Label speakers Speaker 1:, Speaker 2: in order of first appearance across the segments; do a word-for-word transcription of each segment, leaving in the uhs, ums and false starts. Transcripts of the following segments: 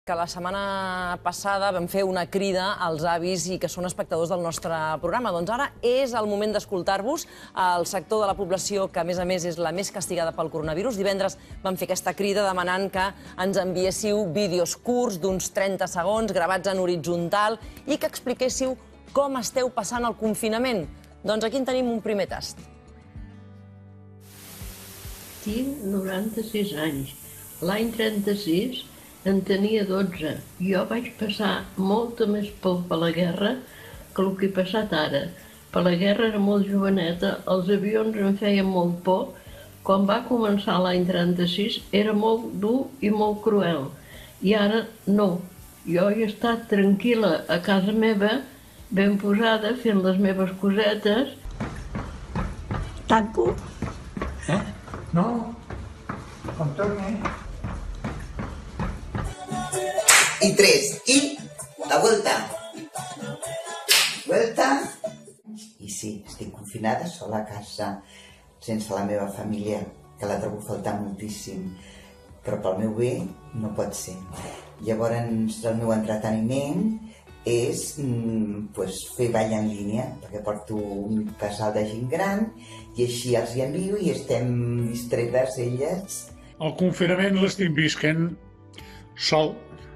Speaker 1: Que la setmana passada vam fer una crida als avis i que són espectadors del nostre programa. Doncs ara és el moment d'escoltar-vos, el sector de la població que, a més a més, és la més castigada pel coronavirus. Divendres vam fer aquesta crida demanant que ens enviéssiu vídeos curts d'uns trenta segons, gravats en horitzontal, i que expliquéssiu com esteu passant el confinament. Doncs aquí en tenim un primer tast.
Speaker 2: Tinc noranta-sis anys. L'any trenta-sis en tenia dotze. Jo vaig passar molta més por per la guerra que el que he passat ara. Per la guerra era molt joveneta, els avions em feien molt por. Quan va començar l'any trenta-sis era molt dur i molt cruel. I ara no. Jo he estat tranquil·la a casa meva, ben posada, fent les meves cosetes.
Speaker 3: Tanco.
Speaker 4: Eh? No. Com torni.
Speaker 5: Y tres, y la vuelta. Vuelta. I sí, estic confinada sola a casa, sense la meva família, que la trobo a faltar moltíssim. Però pel meu bé no pot ser. Llavors el meu entreteniment és pues, fer ball en línia, perquè porto un casal de gent gran i així els hi envio i estem distretes elles.
Speaker 6: El confinament l'estic visquent sol.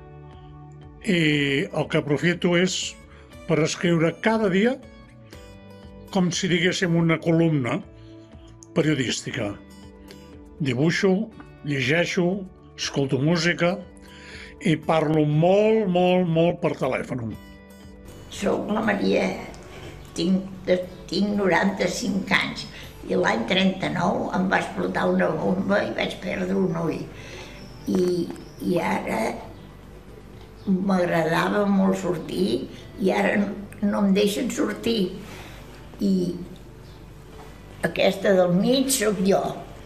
Speaker 6: I el que aprofito és per escriure cada dia com si diguéssim una columna periodística. Dibuixo, llegeixo, escolto música i parlo molt, molt, molt per telèfon.
Speaker 3: Soc la Maria, tinc, tinc noranta-cinc anys i l'any trenta-nou em va explotar una bomba i vaig perdre un ull. I, i ara m'agradava molt sortir i ara no em deixen sortir. I aquesta del mig sóc jo.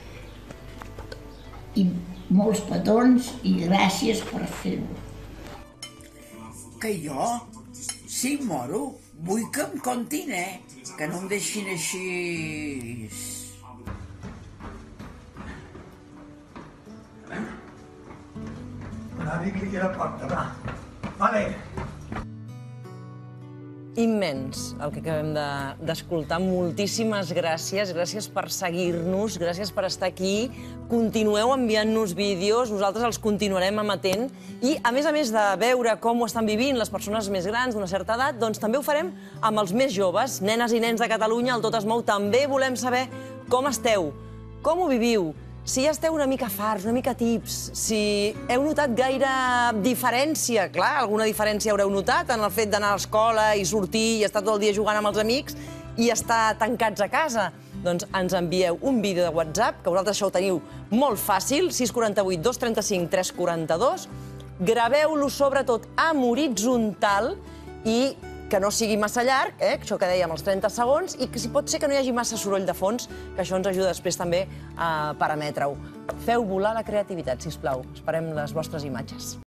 Speaker 3: I molts petons i gràcies per fer-ho.
Speaker 7: Que jo, si moro, vull que em contin, eh? Que no em deixin així...
Speaker 4: Nadie que quiera porta, va. Vale.
Speaker 1: Immens el que acabem d'escoltar. Moltíssimes gràcies. Gràcies per seguir-nos, gràcies per estar aquí. Continueu enviant-nos vídeos, nosaltres els continuarem emetent. I, a més a més de veure com ho estan vivint les persones més grans d'una certa edat, doncs també ho farem amb els més joves, nenes i nens de Catalunya, el Tot es mou. També volem saber com esteu, com ho viviu, si ja esteu una mica farts, una mica tips, si heu notat gaire diferència. Clar, alguna diferència haureu notat en el fet d'anar a l'escola i sortir i estar tot el dia jugant amb els amics i estar tancats a casa. Doncs ens envieu un vídeo de WhatsApp, que vosaltres això ho teniu molt fàcil, sis quatre vuit, dos tres cinc, tres quatre dos. Graveu-lo sobretot amb horitzontal i que no sigui massa llarg, eh, això que dèiem, els trenta segons, i que si pot ser que no hi hagi massa soroll de fons, que això ens ajuda després també a parametre-ho. Feu volar la creativitat, sisplau. Esperem les vostres imatges.